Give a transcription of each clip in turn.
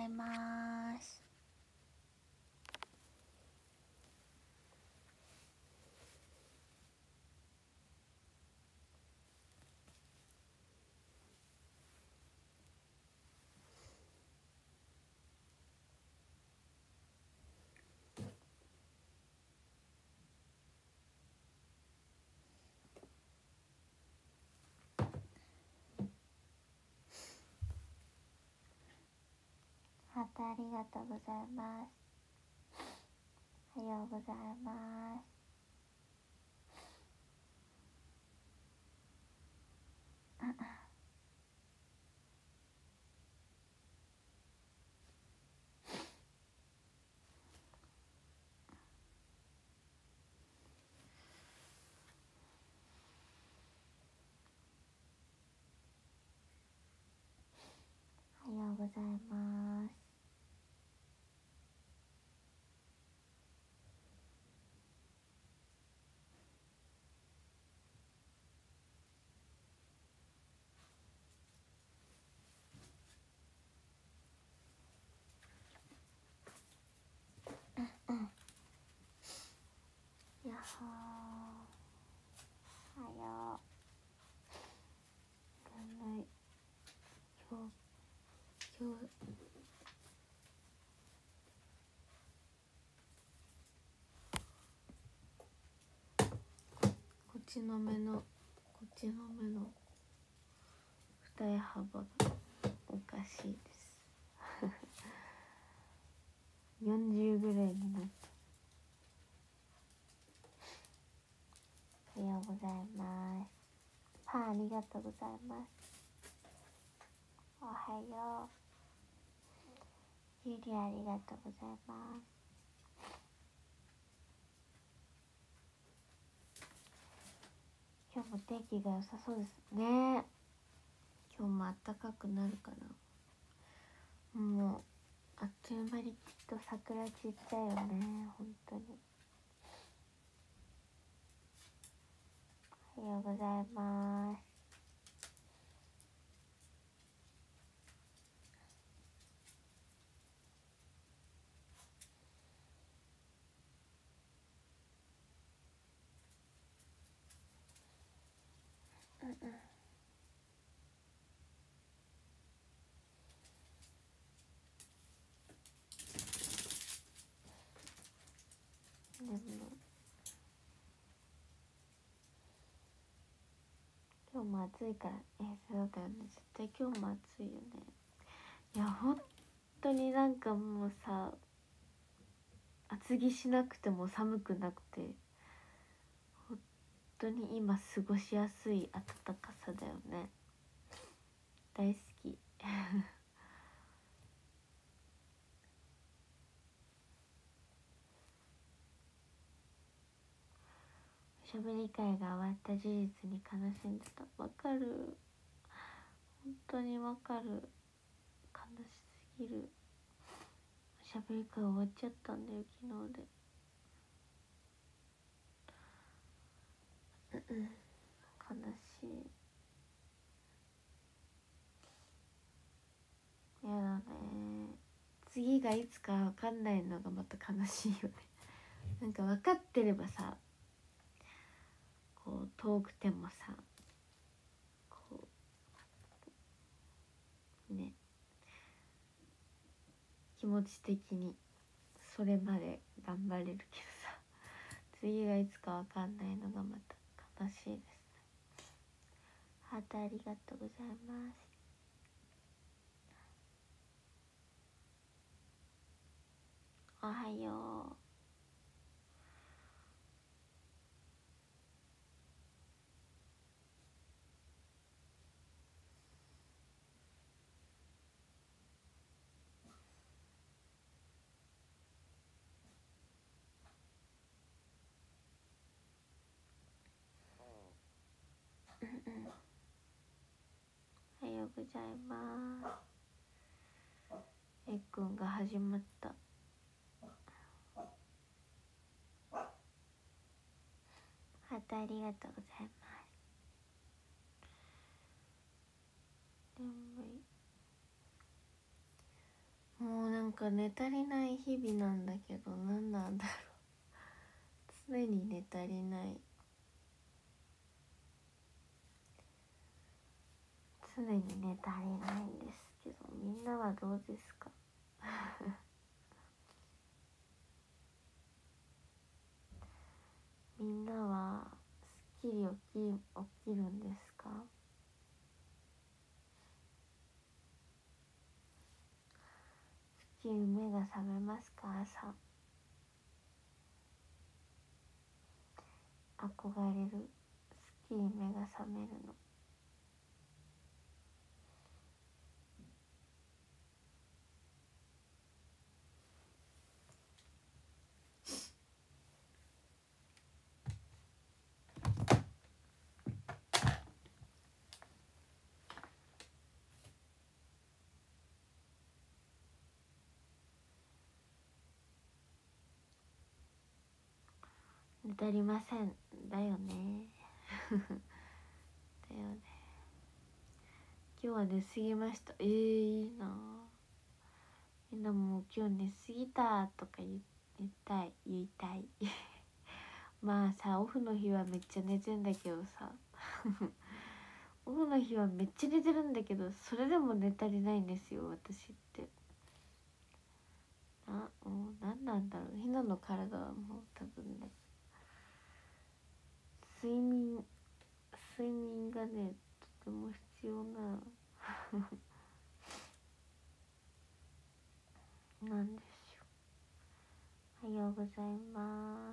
います。ハートありがとうございます。おはようございます。おはようございます。やっほー、おはよう。眠い。今日こっちの目の二重幅がおかしいです40ぐらいになった。おはようございます。パンありがとうございます。おはよう。ゆりありがとうございます。今日も天気が良さそうですね。今日も暖かくなるかな。もうあっという間にきっと桜散っちゃうよね、本当に。おはようございます。でも今日も暑いから、そうだよね、絶対今日も暑いよね。いや本当になんかもうさ、厚着しなくても寒くなくて、本当に今過ごしやすい暖かさだよね。大好きおしゃべり会が終わった事実に悲しんでた。わかる、本当にわかる。悲しすぎる。おしゃべり会終わっちゃったんだよ、昨日で。悲しい。やだね。次がいつか分かんないのがまた悲しいよねなんか分かってればさ、こう遠くてもさ、こうね、気持ち的にそれまで頑張れるけどさ、次がいつか分かんないのがまた悲しいですね。ハートありがとうございます。おはよう。おはようございます。えっくんが始まった。ハートありがとうございます。眠い。もうか寝足りない日々なんだけど、何なんだろう。常に寝足りない、常に寝足りないんですけど、みんなはどうですか？みんなはすっきり起きるんですか？すっきり目が覚めますか？朝憧れる、すっきり目が覚めるの。寝足りませんだよね。だよね。今日は寝すぎました。いいな。みんなも今日寝すぎたとか言いたい。まあさ、オフの日はめっちゃ寝てんだけどさ。オフの日はめっちゃ寝てるんだけど、それでも寝足りないんですよ、私って。もう何なんだろう。ひなの体はもう多分ね、睡眠がね、とても必要ななんですよ。おはようございます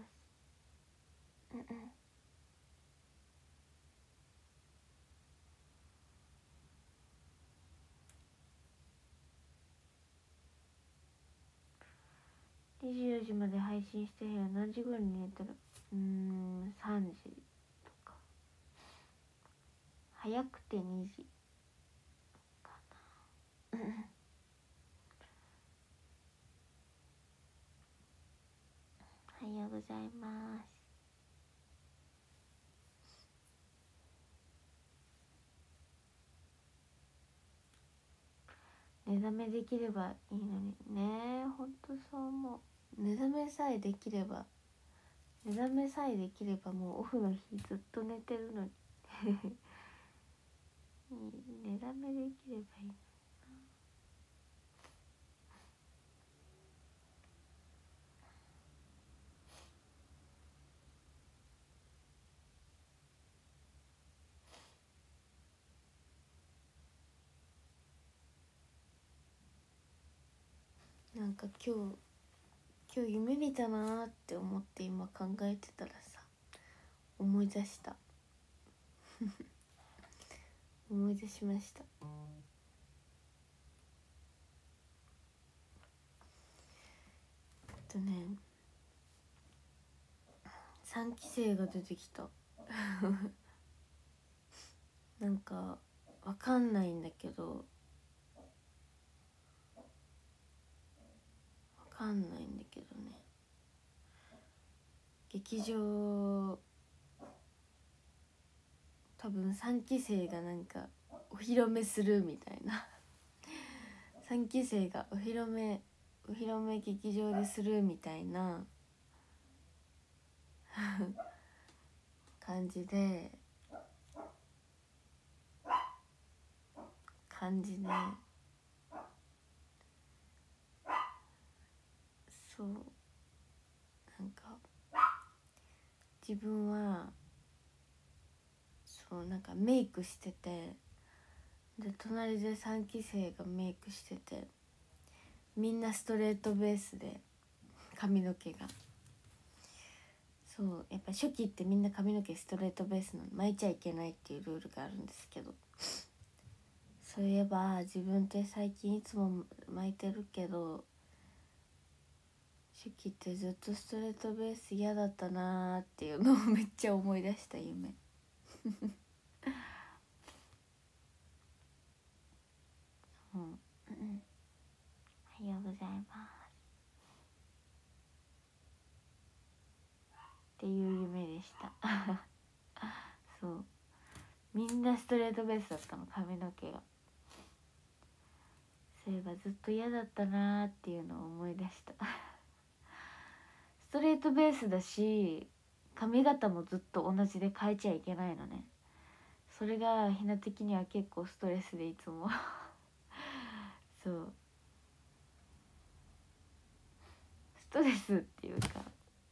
。24時まで配信してるよ。何時頃に寝たら3時とか、早くて2時かな。おはようございます。寝だめできればいいのにね。ほんとそう思う。寝だめさえできればもうオフの日ずっと寝てるのに寝だめできればいいの。なんか今日夢見たなーって思って今考えてたらさ、思い出した思い出しました。ね、3期生が出てきたなんかわかんないんだけど、ね、劇場多分3期生がなんかお披露目するみたいな3期生がお披露目劇場でするみたいな感じね。そう、なんか自分はそうなんかメイクしてて、で隣で3期生がメイクしてて、みんなストレートベースで髪の毛が、そうやっぱ初期ってみんな髪の毛ストレートベースの巻いちゃいけないっていうルールがあるんですけど、そういえば自分って最近いつも巻いてるけど、初期ってずっとストレートベース嫌だったなーっていうのをめっちゃ思い出した夢うん、おはようございますっていう夢でしたそうみんなストレートベースだったの、髪の毛が。 そういえばずっと嫌だったなーっていうのを思い出したストレートベースだし髪型もずっと同じで変えちゃいけないのね。それがひな的には結構ストレスでいつもそうストレスっていうか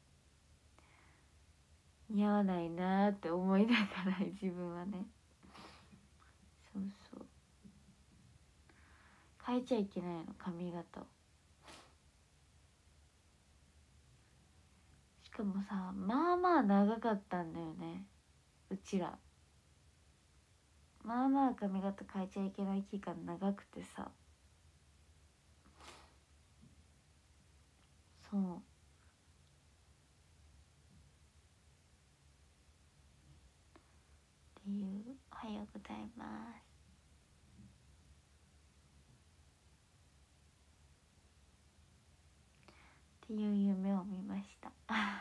似合わないなーって思いながら自分はね、そうそう変えちゃいけないの髪型を。しかもさまあまあ長かったんだよねうちら。まあまあ髪型変えちゃいけない期間長くてさ、そうっていう、おはようございますっていう夢を見ました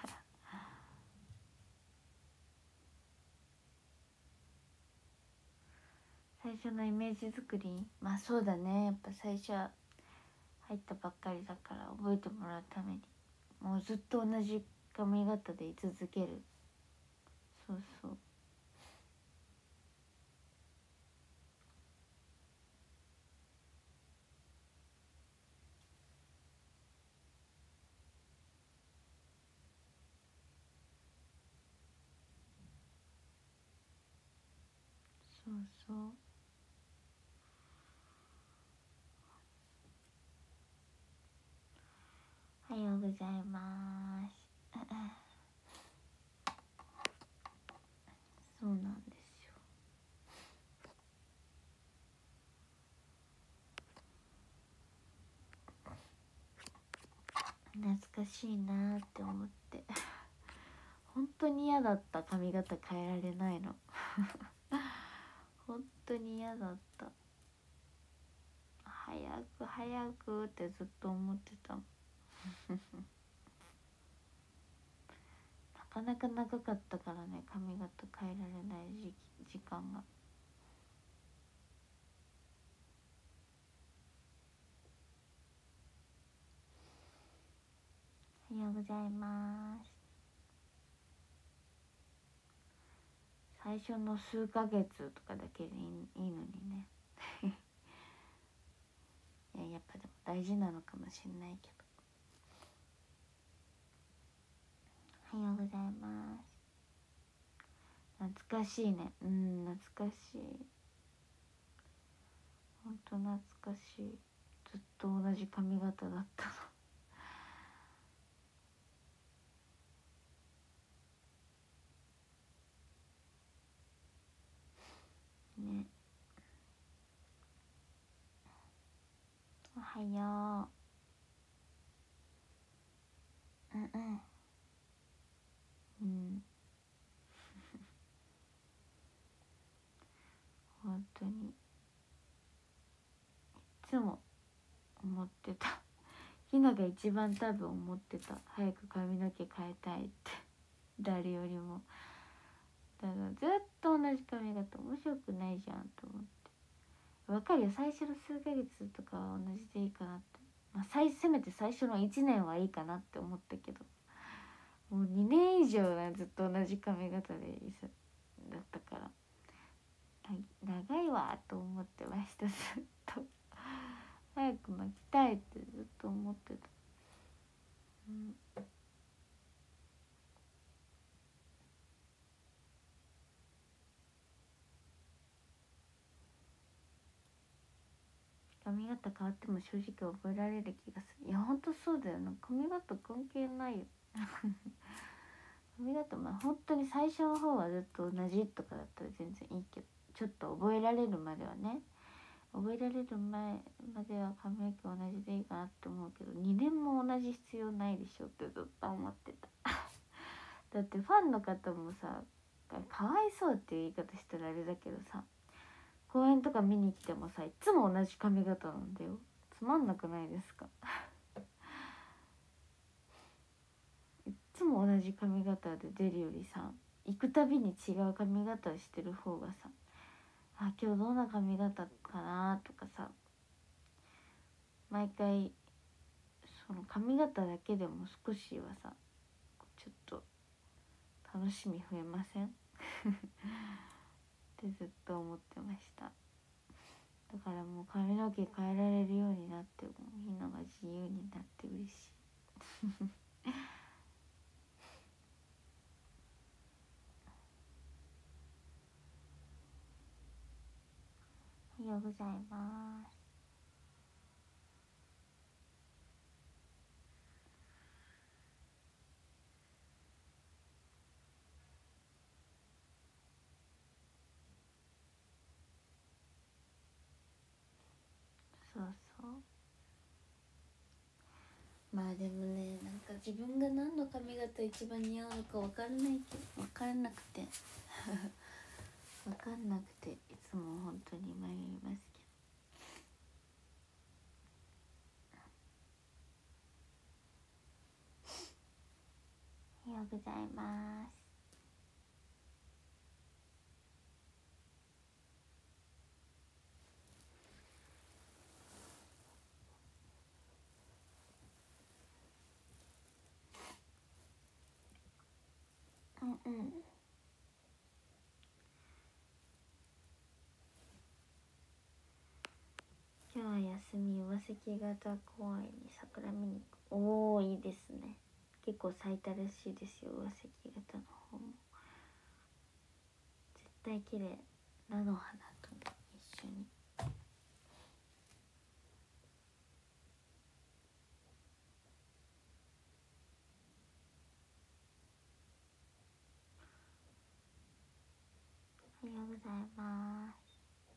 最初のイメージ作り、まあそうだね、やっぱ最初は入ったばっかりだから覚えてもらうためにもうずっと同じ髪型で居続ける。そうそうそうそう。おはようございますそうなんですよ。懐かしいなって思って本当に嫌だった。髪型変えられないの本当に嫌だった。早く早くってずっと思ってたもんなかなか長かったからね、髪型変えられない時間が。おはようございます。最初の数ヶ月とかだけでいいのにねいや、やっぱでも大事なのかもしれないけど。おはようございます。懐かしいね。うん、懐かしい。ほんと懐かしい。ずっと同じ髪型だったのね。おはよう。うんうん本当にいつも思ってた。ひなが一番多分思ってた。早く髪の毛変えたいって誰よりも。だからずっと同じ髪型面白くないじゃんと思って。わかるよ、最初の数ヶ月とかは同じでいいかなって、まあ、せめて最初の1年はいいかなって思ったけど、もう2年以上はずっと同じ髪型でだったから長いわと思ってました。ずっと早く巻きたいってずっと思ってた。うん、髪型変わっても正直覚えられる気がする。いやほんとそうだよな、髪型関係ないよ髪型まあ本当に最初の方はずっと同じとかだったら全然いいけど、ちょっと覚えられるまではね、覚えられる前までは髪の毛同じでいいかなって思うけど、2年も同じ必要ないでしょってずっと思ってただってファンの方もさ、かわいそうっていう言い方したらあれだけどさ、公園とか見に来てもさ、いつも同じ髪型なんだよ。つまんなくないですかいつも同じ髪型で出るよりさ、行くたびに違う髪型してる方がさ、あ今日どんな髪型かなとかさ、 毎回その髪型だけでも少しはさちょっと楽しみ増えませんってずっと思ってました。だからもう髪の毛変えられるようになってもみんなが自由になって嬉しいおはようございます。そうそう、まあでもね、なんか自分が何の髪型一番似合うのか分からないけど、分からなくて分かんなくていつも本当に迷いますけど。おはようございます。うんうん。今日は休み、岩石型公園に桜見に行く。おー、いいですね。結構咲いたらしいですよ、岩石型の方も。絶対綺麗、菜の花と一緒に。おはようございます。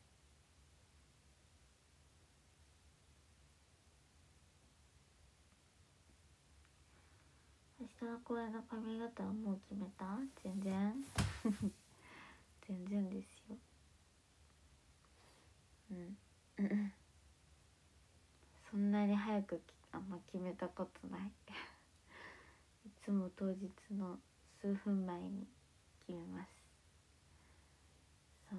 明日の公演の髪型はもう決めた？全然全然ですよ。うんそんなに早くあんま決めたことないいつも当日の数分前に決めます。そう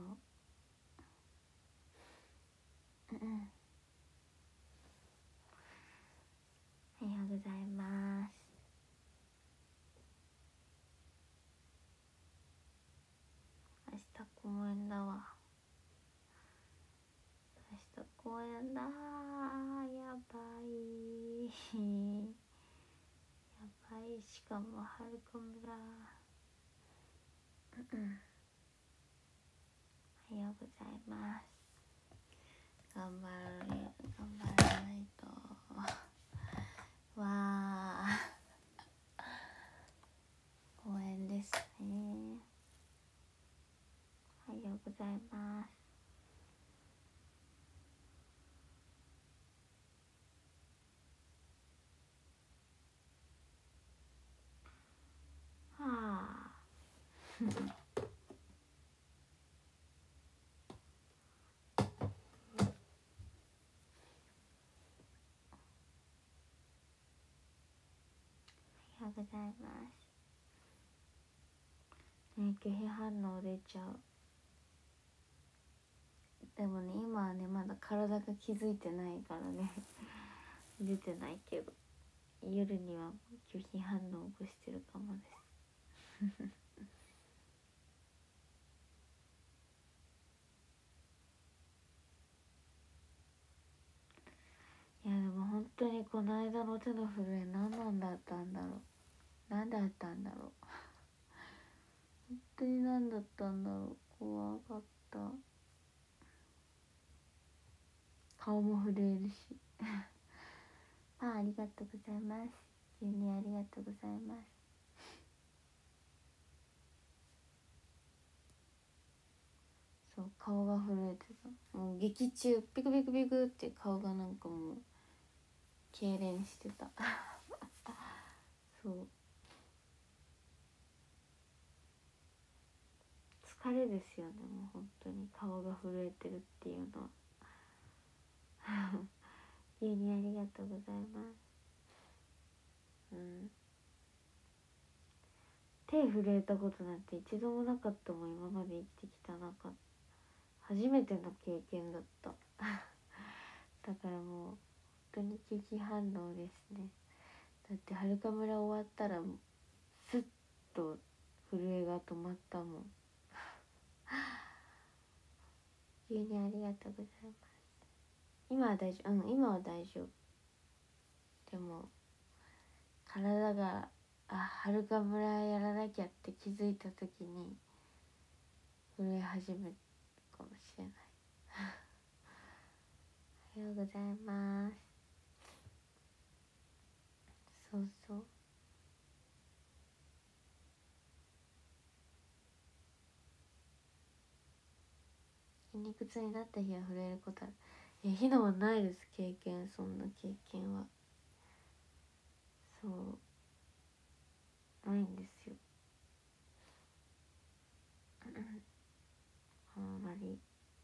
おはようございます。明日公演だわ。明日公演だ、やばいやばい、しかもはるか村おはようございます。頑張らないとわあ公園ですね。おはようございます。はあおはようございます。ね、拒否反応出ちゃう。でもね、今はねまだ体が気づいてないからね出てないけど、夜には拒否反応を起こしてるかもですいやでも本当にこの間の手の震え何なんだったんだろう、何だったんだろう本当に何だったんだろう、怖かった。顔も震えるしありがとうございます。急にありがとうございます。そう顔が震えてた、もう劇中ピクピクピクって顔がなんかもう痙攣してたそう疲れですよね、もう本当に顔が震えてるっていうのは急にありがとうございます。手震えたことなんて一度もなかったもん、今まで生きてきた中初めての経験だっただからもう当に危機反応ですね。だってはるか村終わったらスッと震えが止まったもん。急にありがとうございます。今は大丈夫、今は大丈夫。でも体がはるか村やらなきゃって気づいた時に震え始めるかもしれない。おはようございます。そうそう、筋肉痛になった日は震えることある。いやひなはないです、経験。そんな経験はそうないんですよ。あんまり。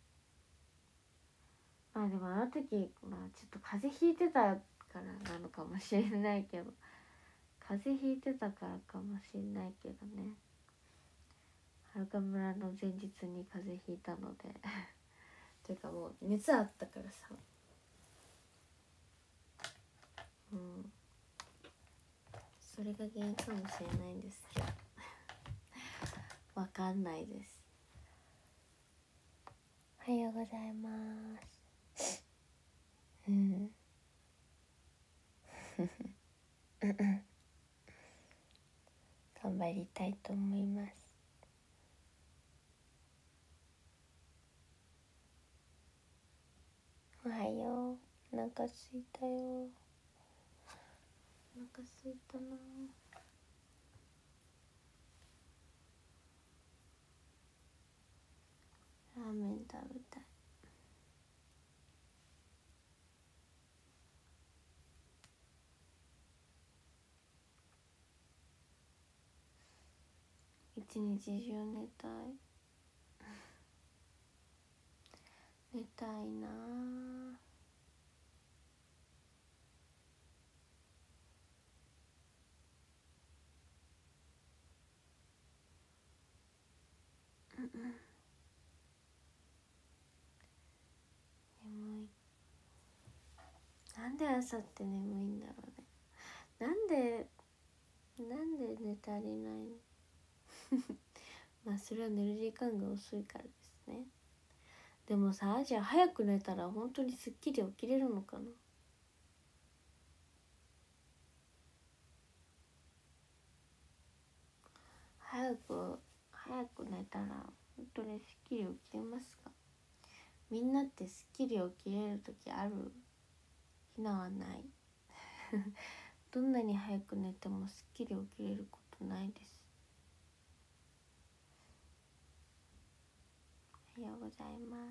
まあでもあの時ちょっと風邪ひいてたからなのかもしれないけど、風邪ひいてたからかもしれないけどね。はるか村の前日に風邪ひいたのでというかもう熱あったからさ、それが原因かもしれないんですけどわかんないです。おはようございます。頑張りたいと思います。おはよう。お腹すいたよ。お腹すいたな。ラーメン食べたい。一日中寝たい。寝たいな。眠い。なんで朝って眠いんだろうね。なんで寝足りないのまあそれは寝る時間が遅いからですね。でもさ、じゃあ早く寝たら本当にすっきり起きれるのかな。早く寝たら本当にすっきり起きれますか。みんなってすっきり起きれる時ある？ひなはないどんなに早く寝てもすっきり起きれることないです。おはようございます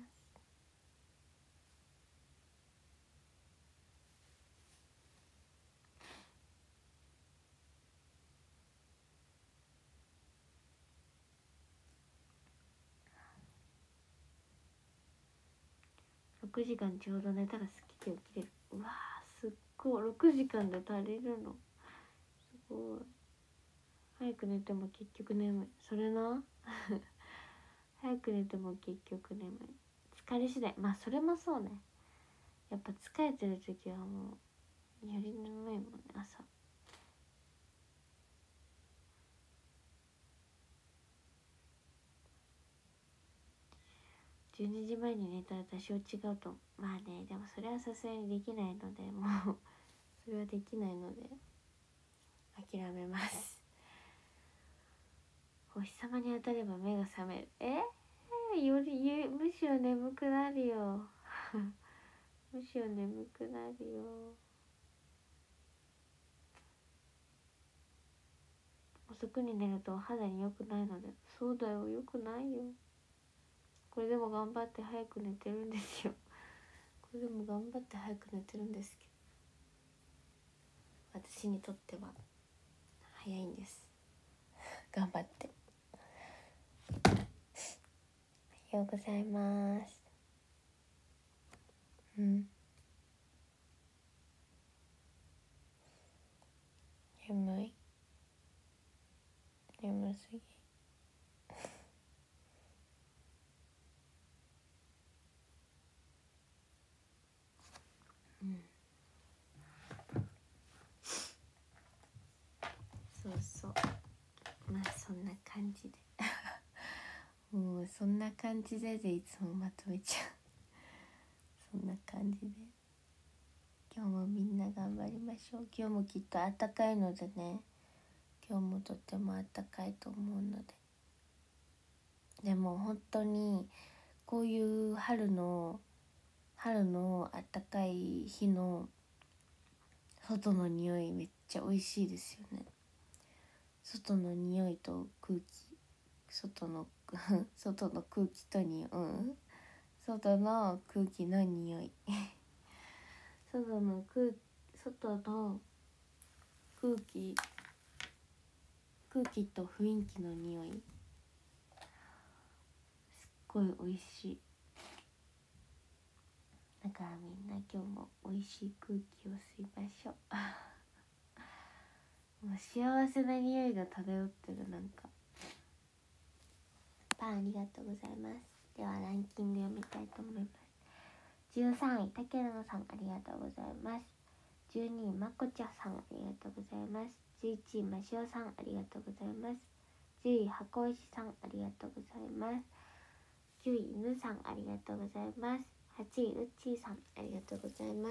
。6時間ちょうど寝たらすっきり起きれる。うわー、すっごい。6時間で足りるのすごい。早く寝ても結局眠い。それな早く寝ても結局眠い。疲れ次第。まあそれもそうね。やっぱ疲れてる時はもうより眠いもんね、朝。12時前に寝たら多少違うと。まあね、でもそれはさすがにできないので、もうそれはできないので諦めますお日様に当たれば目が覚める。よりむしろ眠くなるよむしろ眠くなるよ。遅くに寝るとお肌に良くないので。そうだよ、良くないよ。これでも頑張って早く寝てるんですよこれでも頑張って早く寝てるんですけど、私にとっては早いんです頑張って。おはようございます。眠い。眠すぎ。 感じでもうそんな感じでいつもまとめちゃうそんな感じで今日もみんな頑張りましょう。今日もきっと暖かいのでね、今日もとっても暖かいと思うので、でも本当にこういう春の暖かい日の外の匂いめっちゃ美味しいですよね。外の匂いと空気、外の外の空気と外の空気の匂い外の空気と雰囲気の匂い、すっごい美味しい。だからみんな今日も美味しい空気を吸いましょうもう幸せな匂いが漂ってる。なんかパンありがとうございます。ではランキング読みたいと思います。13位たけるのさんありがとうございます。12位まこちゃさんありがとうございます。11位ましおさんありがとうございます。10位箱石さんありがとうございます。9位犬さんありがとうございます。8位うっちーさんありがとうございます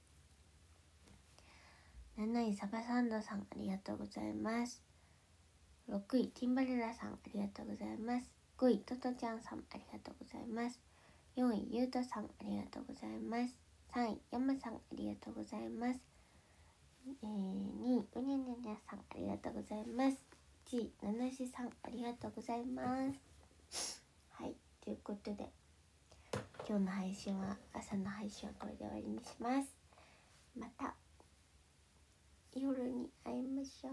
。7位サバサンドさんありがとうございます。6位ティンバレラさんありがとうございます。5位トトちゃんさんありがとうございます。4位ゆうとさんありがとうございます。3位やまさんありがとうございます。2位うにゃにゃにゃさんありがとうございます。1位ななしさんありがとうございます。はい、ということで今日の配信は朝の配信はこれで終わりにします。また夜に会いましょう。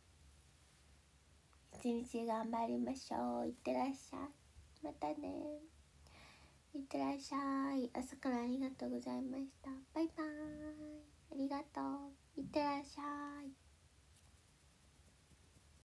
一日頑張りましょう。いってらっしゃい。またね。いってらっしゃい。朝からありがとうございました。バイバーイ。ありがとう。いってらっしゃい。